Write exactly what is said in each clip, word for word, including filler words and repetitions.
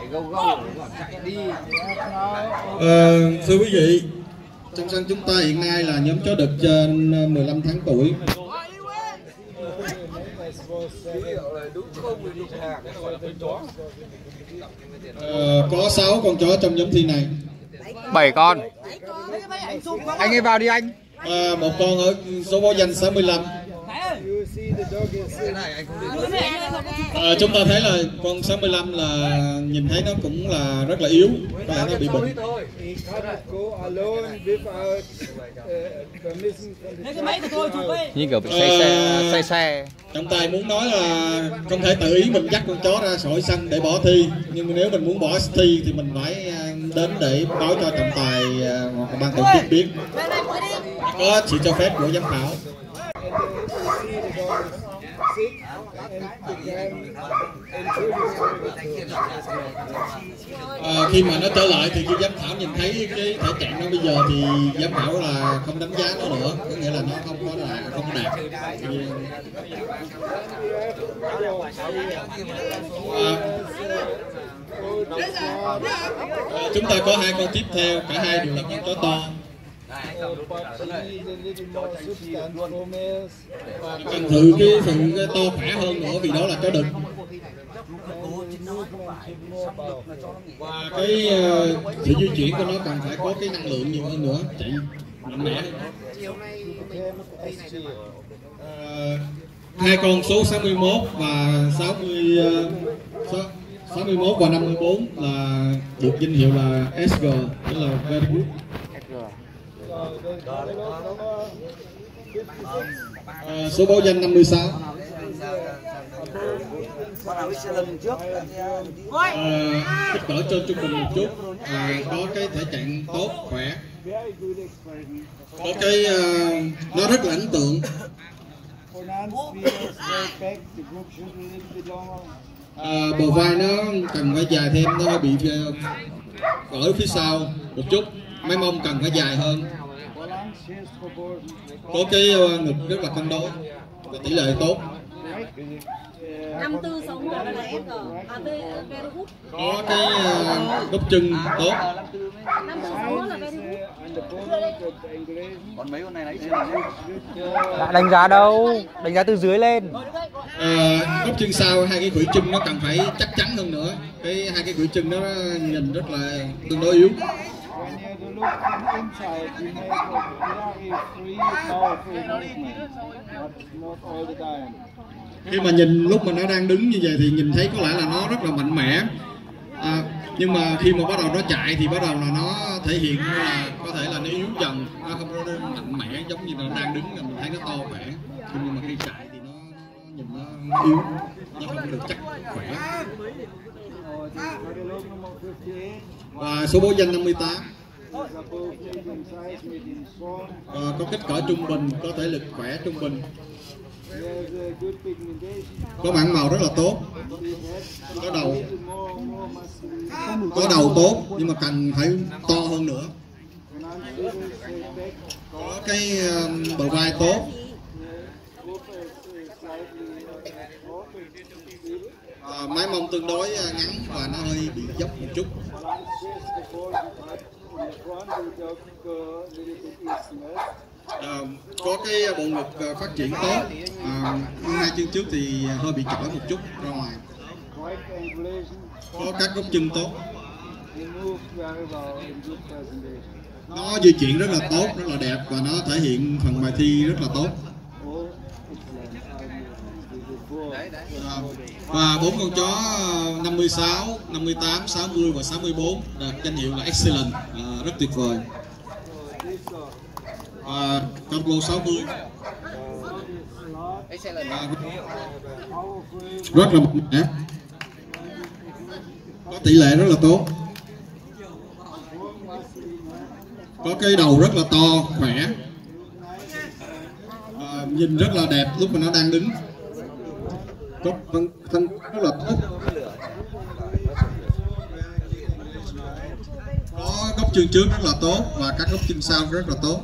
À, thưa quý vị, trong sân chúng ta hiện nay là nhóm chó đực trên mười lăm tháng tuổi. À, có sáu con chó trong nhóm thi này. bảy con. Anh ấy vào đi anh. À, một con ở số báo danh sáu mươi lăm. À, chúng ta thấy là con sáu mươi lăm là nhìn thấy nó cũng là rất là yếu, có lẽ nó bị bệnh. Như kiểu bị say xe, say xe. Trọng tài muốn nói là không thể tự ý mình dắt con chó ra khỏi sân để bỏ thi, nhưng nếu mình muốn bỏ thi thì mình phải đến để báo cho trọng tài hoặc ban tổ chức biết, có sự cho phép của giám khảo. À, khi mà nó trở lại thì khi giám khảo nhìn thấy cái thể trạng nó bây giờ thì giám khảo là không đánh giá nó nữa, có nghĩa là nó không có là không có đạt. À, à, chúng ta có hai con tiếp theo, cả hai đều là con chó to. Cần thử cái phần cái to khỏe hơn nữa vì đó là chó đực. Và cái uh, sự di chuyển của nó cần phải có cái năng lượng nhiều hơn nữa, chạy mạnh mẽ. Uh, hai con số sáu mươi mốt và sáu mươi, uh, sáu mươi mốt và năm mươi bốn là được danh hiệu là ét giê, tức là very good. À, số báo danh năm mươi sáu. À, kích cỡ trên trung bình một chút, à, có cái thể trạng tốt, khỏe, có cái uh, nó rất là ấn tượng. À, bờ vai nó cần phải dài thêm, nó bị ở phía sau một chút, mấy mông cần phải dài hơn, có cái ngực rất là cân đối và tỷ lệ tốt. năm tư sáu mốt là ét giê, à very good. Có cái uh, gốc chân tốt. năm tư sáu mốt là very good. Còn mấy con này nãy đã đánh giá đâu, đánh giá từ dưới lên. À, gốc chân sau hai cái khuỷu chân nó cần phải chắc chắn hơn nữa. Cái hai cái khuỷu chân nó nhìn rất là tương đối yếu. Khi mà nhìn lúc mà nó đang đứng như vậy thì nhìn thấy có lẽ là nó rất là mạnh mẽ, à, nhưng mà khi mà bắt đầu nó chạy thì bắt đầu là nó thể hiện là có thể là nó yếu dần, nó không có mạnh mẽ giống như là nó đang đứng là mình thấy nó to khỏe, nhưng mà khi chạy thì nó, nó nhìn nó yếu, nó không được chắc khỏe. Và số báo danh năm mươi tám. À, có kích cỡ trung bình, có thể lực khỏe trung bình, có mảng màu rất là tốt, có đầu có đầu tốt nhưng mà cần phải to hơn nữa, có cái bờ vai tốt, à, mái mông tương đối ngắn và nó hơi bị dốc một chút. À, có cái bộ ngực phát triển tốt, à, hai chân trước thì hơi bị chỏi một chút ra ngoài, có các gốc chân tốt, nó di chuyển rất là tốt, rất là đẹp và nó thể hiện phần bài thi rất là tốt. À, và bốn con chó năm mươi sáu, năm mươi tám, sáu mươi và sáu mươi bốn đạt danh hiệu là excellent, à, rất tuyệt vời. À, combo sáu mươi à, rất là mạnh mẽ, có tỷ lệ rất là tốt, có cái đầu rất là to, khỏe, à, nhìn rất là đẹp lúc mà nó đang đứng, có thân, thân rất là tốt, có góc chân trước rất là tốt và các góc chân sau rất là tốt.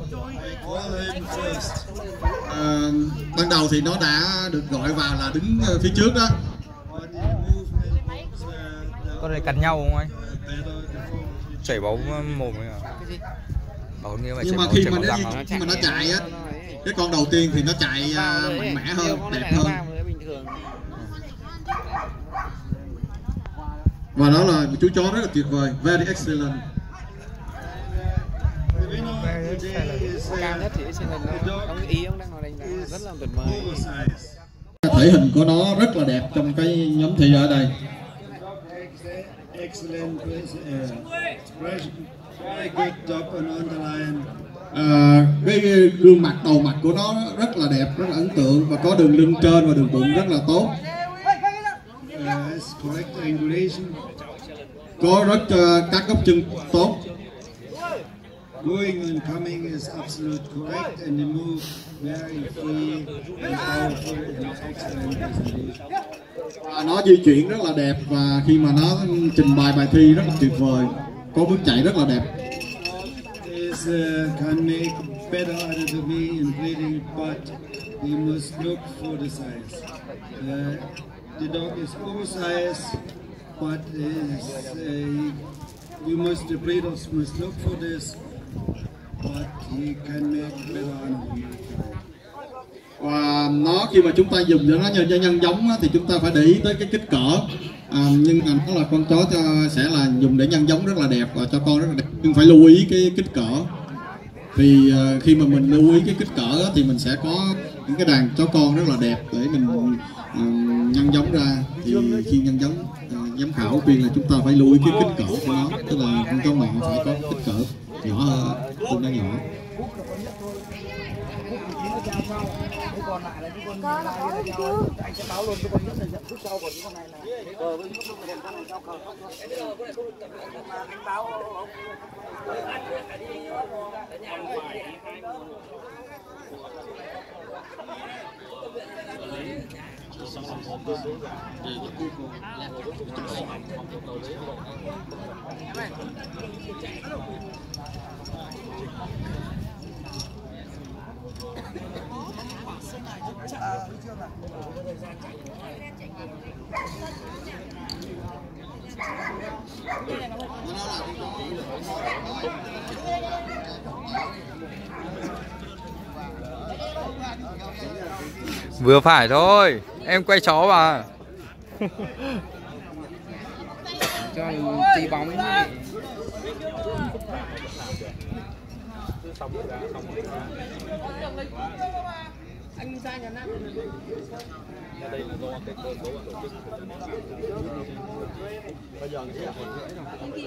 À, ban đầu thì nó đã được gọi vào là đứng phía trước đó, Con này cắn nhau không anh? Chảy máu mồm ấy à? Bảo như nhưng mà khi mà nó khi mà nó chạy á, cái con đầu tiên thì nó chạy uh, mạnh mẽ hơn, đẹp hơn. Và đó là chú chó rất là tuyệt vời, very excellent. Cao nhất thì excellent đó. Ông ý ông đang nói đánh rất là tuyệt vời. Thể hình của nó rất là đẹp trong cái nhóm thị ở đây. À, cái gương mặt đầu mặt của nó rất là đẹp, rất là ấn tượng và có đường lưng trên và đường bụng rất là tốt. Có rất uh, các góc chân tốt. Going and coming is absolute correct, and the move very free and powerful and excellent. Và nó di chuyển rất là đẹp và khi mà nó trình bày bài thi rất là tuyệt vời, có bước chạy rất là đẹp. Is uh, can make better anatomy in breeding, but you must look for the size. Uh, the dog is oversized, but is uh, you must the breeders must look for this. But he can make better anatomy. Và nó khi mà chúng ta dùng cho nó nhân nhân giống thì chúng ta phải để ý tới cái kích cỡ. À, nhưng mà nó là con chó cho, sẽ là dùng để nhân giống rất là đẹp và cho con rất là đẹp, nhưng phải lưu ý cái kích cỡ. Thì uh, khi mà mình lưu ý cái kích cỡ thì mình sẽ có những cái đàn chó con rất là đẹp để mình uh, nhân giống ra. Thì khi nhân giống uh, giám khảo khuyên là chúng ta phải lưu ý cái kích cỡ của nó, tức là con chó mẹ phải có kích cỡ nhỏ hơn, tương đối nhỏ. Còn lại là những con này anh sẽ báo luôn cho con nhất là nhận phút sau, còn những con này là ờ với những con này con này sao không anh báo vừa phải thôi, em quay chó mà. Cho tí bóng ấy. Anh ra nhà Nam. Đây là do cái cơ cấu tổ chức. Bây giờ